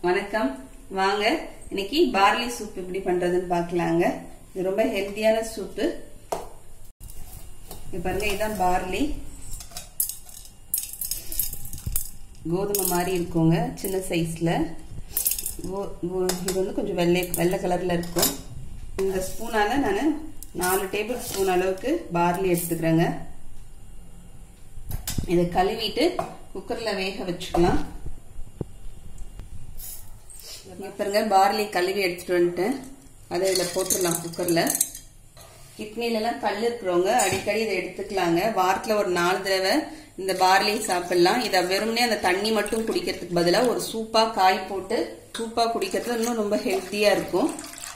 வணக்கம். வாங்க இன்னைக்கு பார்லி சூப் எப்படி பண்றதுன்னு பார்க்கலாங்க. இது ரொம்ப ஹெல்தியான சூப். இது பாருங்க, இதுதான் பார்லி. கோதுமை மாதிரி இருக்குங்க, சின்ன சைஸ்ல. இது வந்து கொஞ்சம் வெள்ளை கலர்ல இருக்கும். இந்த ஸ்பூனால நான் 4 டேபிள் ஸ்பூன் அளவுக்கு பார்லி எடுத்துக்கிறேங்க. இதை கழுவிட்டு குக்கர்ல வேக வச்சுக்கலாம். பாருங்க, பார்லி கழுவி எடுத்துட்டு வந்துட்டேன். அதை இதில் போட்டுடலாம் குக்கர்ல. கிட்னிலலாம் கல் இருக்கிறவங்க அடிக்கடி இதை எடுத்துக்கலாங்க. வாரத்தில் ஒரு 4 தடவை இந்த பார்லி சாப்பிடலாம். இதை வெறும்னே அந்த தண்ணி மட்டும் குடிக்கிறதுக்கு பதிலாக ஒரு சூப்பா காய் போட்டு சூப்பா குடிக்கிறது இன்னும் ரொம்ப ஹெல்த்தியா இருக்கும்.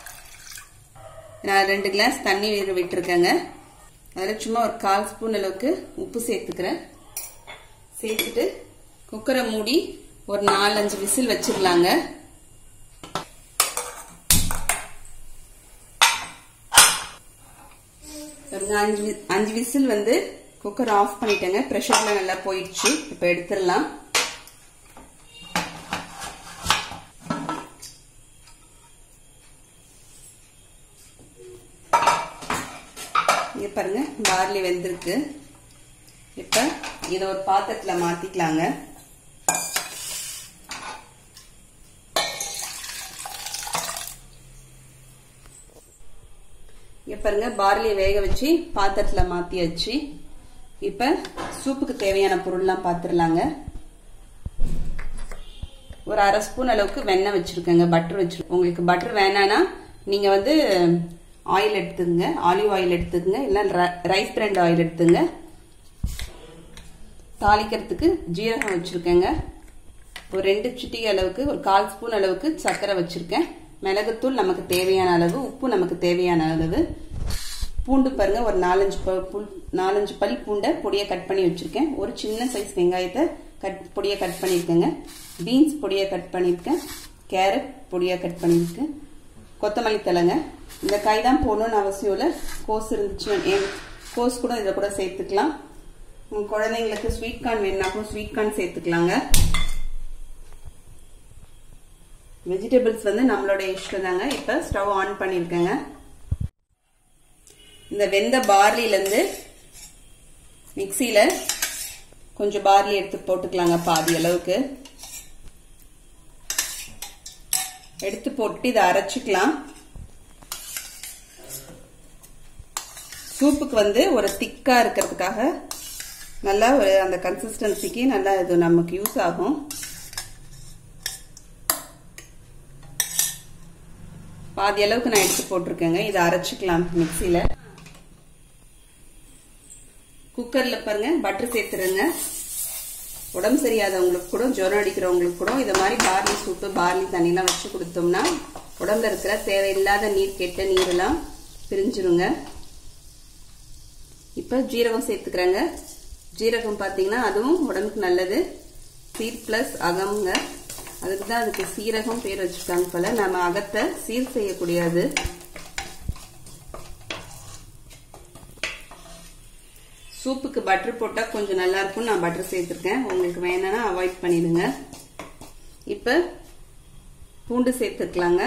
நான் 2 கிளாஸ் தண்ணி விட்டுருக்கேங்க. அதில் சும்மா ஒரு 1/4 ஸ்பூன் அளவுக்கு உப்பு சேர்த்துக்கிறேன். சேர்த்துட்டு குக்கரை மூடி ஒரு 4-5 விசில் வச்சிடலாங்க. 5 விசில் வந்து குக்கர் ஆஃப் பண்ணிட்டேங்க. பிரஷர்ல நல்லா போயிடுச்சு. இப்ப எடுத்துடலாம். இங்க பாருங்க, பார்லி வெந்திருக்கு. இப்ப இத ஒரு பாத்திரத்துல மாத்திக்கலாங்க. பாருங்க, பார்லி வேக வச்சு பாத்திரத்துல மாத்தியாச்சு. இப்ப சூப்புக்கு தேவையான பொருள்லாம் பாத்துடலாங்க. ஒரு 1/2 ஸ்பூன் அளவுக்கு வெண்ணெய் வச்சிருக்கேங்க, பட்டர் வச்சிருக்கேன். உங்களுக்கு பட்டர் வேணானா நீங்க வந்து ஆயில் எடுத்துங்க, ஆலிவ் ஆயில் எடுத்துக்கங்க, இல்ல ரைஸ் பிராண்ட் ஆயில் எடுத்துங்க. தாளிக்கிறதுக்கு ஜீரகம் வச்சிருக்கேங்க. ஒரு 2 சிட்டிகை அளவுக்கு, ஒரு 1/4 ஸ்பூன் அளவுக்கு சர்க்கரை வச்சிருக்கேன். மிளகுத்தூள் நமக்கு தேவையான அளவு, உப்பு நமக்கு தேவையான அளவு. பூண்டு பாருங்க, ஒரு 4-5 பல் பூண்டை பொடியை கட் பண்ணி வச்சிருக்கேன். ஒரு சின்ன சைஸ் வெங்காயத்தை பொடியை கட் பண்ணிருக்கேங்க. பீன்ஸ் பொடியை கட் பண்ணிருக்கேன். கேரட் பொடியை கட் பண்ணிருக்கேன். கொத்தமல்லி தழைங்க. இந்த காய் தான் போடணும்னு அவசியம் இல்லை. கோஸ் இருந்துச்சு, கோஸ் கூட இதை கூட சேர்த்துக்கலாம். உங்க குழந்தைங்களுக்கு ஸ்வீட் கார்ன் வேணும்னாக்கும் ஸ்வீட் கார்ன் சேர்த்துக்கலாங்க. வெஜிடபிள்ஸ் வந்து நம்மளோட இஷ்டம் தாங்க. இப்ப ஸ்டவ் ஆன் பண்ணிருக்கேங்க. இந்த வெந்த பார்லில இருந்து மிக்சியில கொஞ்சம் பார்லி எடுத்து போட்டுக்கலாங்க. பாதி அளவுக்கு எடுத்து போட்டு இதை அரைச்சிக்கலாம். சூப்புக்கு வந்து ஒரு திக்கா இருக்கிறதுக்காக நல்லா ஒரு அந்த கன்சிஸ்டன்சிக்கு நல்லா இது நமக்கு யூஸ் ஆகும். பாதி அளவுக்கு நான் எடுத்து போட்டிருக்கேங்க. இதை அரைச்சிக்கலாம் மிக்சியில. குக்கர்ல பாருங்க, பட்டர் சேர்த்துருங்க. உடம்பு சரியாதவங்களுக்கு கூட, ஜுரம் அடிக்கிறவங்களுக்கு கூட இதை மாதிரி பார்லி சூப்பு, பார்லி தண்ணிலாம் வச்சு கொடுத்தோம்னா உடம்புல இருக்கிற தேவையில்லாத நீர், கெட்ட நீரெல்லாம் பிரிஞ்சிருங்க. இப்ப ஜீரகம் சேர்த்துக்கிறேங்க. ஜீரகம் பாத்தீங்கன்னா அதுவும் உடம்புக்கு நல்லது. சீர் பிளஸ் அகம்ங்க. அதுக்குதான் அதுக்கு சீரகம் பேர் வச்சிருக்காங்க போல. நம்ம அகத்தை சீர் செய்யக்கூடியது. சூப்புக்கு பட்டர் போட்டா கொஞ்சம் நல்லா இருக்கும். நான் பட்டர் சேர்த்திருக்கேன். உங்களுக்கு வேணும்னா அவாய்ட் பண்ணிடுங்க. இப்ப பூண்டு சேர்த்துக்கலாங்க.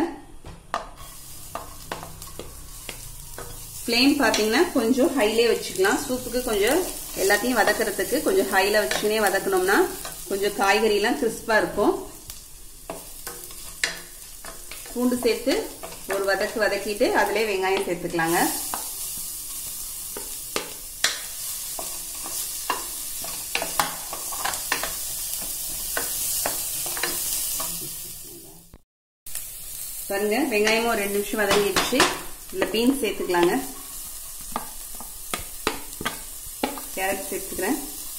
ஃப்ளேம் பாத்தீங்கன்னா கொஞ்சம் ஹைலே வச்சுக்கலாம். சூப்புக்கு கொஞ்சம் எல்லாத்தையும் வதக்கிறதுக்கு கொஞ்சம் ஹைல வச்சுனே வதக்கணும்னா கொஞ்சம் காய்கறி எல்லாம் கிறிஸ்பா இருக்கும். பூண்டு சேர்த்து ஒரு வதக்கிட்டு அதிலே வெங்காயம் சேர்த்துக்கலாங்க. பாருங்க, வெங்காயமும் ஒரு 2 நிமிஷம் வதங்கிடுச்சு. இதுல பீன்ஸ் சேர்த்துக்கலாங்க. கேரட் சேர்த்துக்கிறேன்.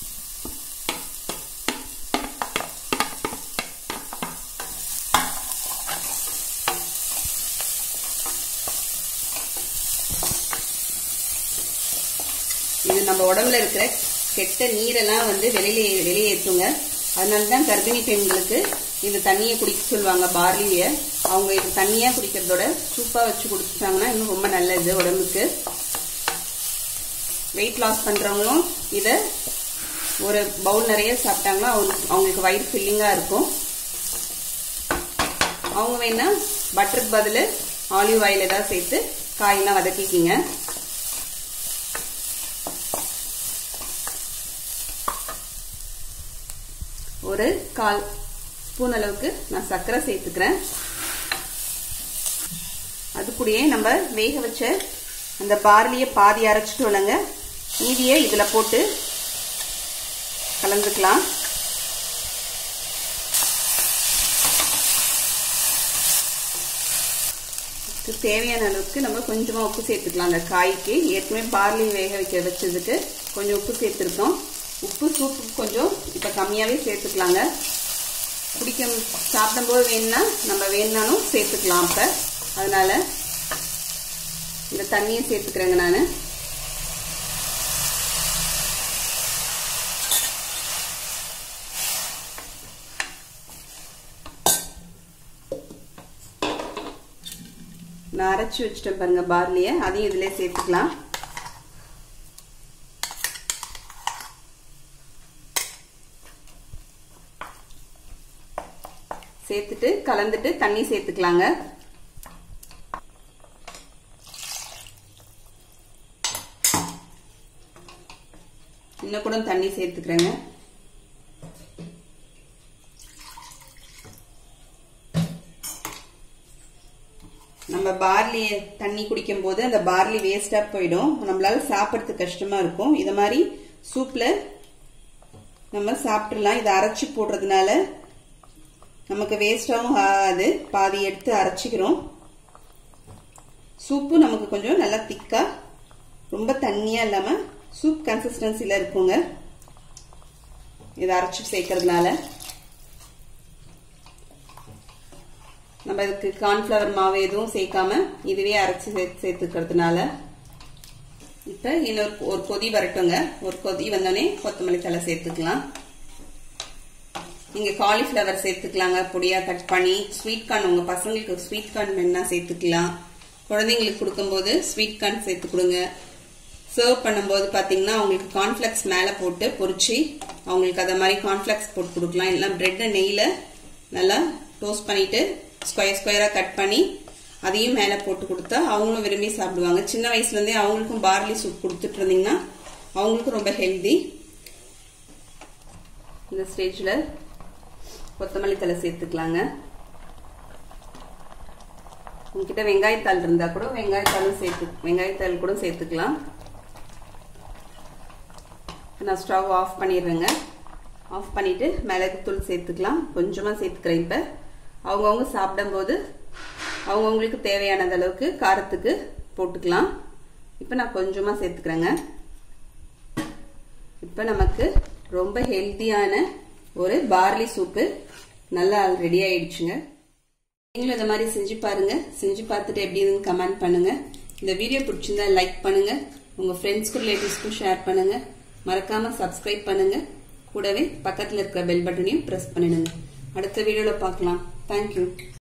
இது நம்ம உடம்புல இருக்கிற கெட்ட நீரெல்லாம் வந்து வெளியேற்றுங்க. அதனாலதான் கர்ப்பிணி பெண்களுக்கு இந்த தண்ணியை குடிக்க சொல்லுவாங்க. பார்லிய அவங்க இது தண்ணியா குடிக்கிறதோட சூப்பா வச்சு குடிச்சாங்கன்னா இன்னும் ரொம்ப நல்லது உடம்புக்கு. வெயிட் லாஸ் பண்றவங்களும் இத ஒரு பவுல் நிறைய சாப்பிட்டாங்கன்னா அவங்களுக்கு வயிறு ஃபில்லிங்கா இருக்கும். அவங்க வேணா பட்டருக்கு பதில் ஆலிவ் ஆயில் ஏதாவது சேர்த்து காயெல்லாம் வதக்கிக்கிங்க. ஒரு 1/4 ஸ்பூன் அளவுக்கு நான் சர்க்கரை சேர்த்துக்கிறேன். அது கூடயே நம்ம வேக வச்ச அந்த பார்லியை பாதி அரைச்சிட்டு இல்லைங்க, மீதியை இதில் போட்டு கலந்துக்கலாம். தேவையான அளவுக்கு நம்ம கொஞ்சமாக உப்பு சேர்த்துக்கலாம். அந்த காய்க்கு ஏற்கனவே பார்லி வேக வச்சதுக்கு கொஞ்சம் உப்பு சேர்த்துருக்கோம். உப்பு சூப்புக்கு கொஞ்சம் இப்போ கம்மியாகவே சேர்த்துக்கலாங்க. சாப்பிடும்போது வேணும்னா நம்ம வேணுனாலும் சேர்த்துக்கலாம். இப்போ அதனால இந்த தண்ணியை சேர்த்துக்கிறேங்க நான். அரைச்சி வச்சுட்டேன் பாருங்க பார்லியை, அதையும் இதிலே சேர்த்துக்கலாம். சேர்த்துட்டு கலந்துட்டு தண்ணி சேர்த்துக்கலாங்க. இன்னும் கூட தண்ணி சேர்த்துக்கிறேங்க. நம்ம பார்லி தண்ணி குடிக்கும் போது அந்த பார்லி வேஸ்டா போயிடும், நம்மளால சாப்பிட்றதுக்கு கஷ்டமா இருக்கும். இத மாதிரி சூப்ல நம்ம சாப்பிட்டுலாம். இதை அரைச்சி போடுறதுனால நமக்கு வேஸ்டாவும் ஆகாது. பாதி எடுத்து அரைச்சிக்கிறோம். சூப்பு நமக்கு கொஞ்சம் நல்லா திக்கா, ரொம்ப தண்ணியா இல்லாம சூப் கன்சிஸ்டன்சில இருக்குங்க இதை அரைச்சி சேர்க்கறதுனால. நம்ம இதுக்கு கார்ன்ஃபிளவர் மாவு எதுவும் சேர்க்காம இதுவே அரைச்சி சேர்த்துக்கிறதுனால. இப்ப இன்னொரு ஒரு கொதி வரட்டுங்க. ஒரு கொதி வந்தோடனே கொத்தமல்லி தழை சேர்த்துக்கலாம். நீங்க காலிஃபிளவர் சேர்த்துக்கலாங்க, பொடியா கட் பண்ணி. ஸ்வீட் கார்ன் உங்க பசங்களுக்கு ஸ்வீட் கார்ன் வேணா சேர்த்துக்கலாம். குழந்தைங்களுக்கு கொடுக்கும்போது ஸ்வீட் கார்ன் சேர்த்து கொடுங்க. சர்வ் பண்ணும்போது பாத்தீங்கன்னா அவங்களுக்கு கார்ன்ஃபிளெக்ஸ் மேல போட்டு பொரிச்சு அவங்களுக்கு அத மாதிரி கார்ன்ஃபிளெக்ஸ் போட்டு கொடுக்கலாம். இல்ல பிரெட் நெய்ல நல்லா டோஸ்ட் பண்ணிட்டு ஸ்கொயர் ஸ்கொயரா கட் பண்ணி அதையும் மேல போட்டு கொடுத்தா அவங்களும் விரும்பி சாப்பிடுவாங்க. சின்ன வயசுல இருந்தே அவங்களுக்கும் பார்லி சூப் கொடுத்துட்டு இருந்தீங்கன்னா அவங்களுக்கும் ரொம்ப ஹெல்தி. இந்த ஸ்டேஜ்ல கொத்தமல்லி தழை சேர்த்துக்கலாங்க. உங்ககிட்ட வெங்காயத்தாள் இருந்தா கூட வெங்காயத்தாள் கூட சேர்த்துக்கலாம். நான் ஸ்டவ் ஆஃப் பண்ணிடுறேங்க. ஆஃப் பண்ணிட்டு மிளகுத்தூள் சேர்த்துக்கலாம். கொஞ்சமா சேர்த்துக்கிறேன். இப்ப அவங்கவுங்க சாப்பிடும்போது அவங்கவுங்களுக்கு தேவையான அளவுக்கு காரத்துக்கு போட்டுக்கலாம். இப்ப நான் கொஞ்சமா சேர்த்துக்கிறேங்க. இப்ப நமக்கு ரொம்ப ஹெல்தியான ஒரு பார்லி சூப்பு நல்லா ரெடி ஆயிடுச்சுங்க. நீங்களும் இந்த மாதிரி செஞ்சு பாருங்க. செஞ்சு பார்த்துட்டு எப்படி இருக்குன்னு கமெண்ட் பண்ணுங்க. இந்த வீடியோ பிடிச்சிருந்தா லைக் பண்ணுங்க. உங்க ஃப்ரெண்ட்ஸ்க்கும் ரிலேட்டிவ்ஸ்க்கும் ஷேர் பண்ணுங்க. மறக்காம சப்ஸ்கிரைப் பண்ணுங்க. கூடவே பக்கத்துல இருக்கிற பெல் பட்டனையும் பிரஸ் பண்ணிடுங்க. அடுத்த வீடியோல பார்க்கலாம். தேங்க்யூ.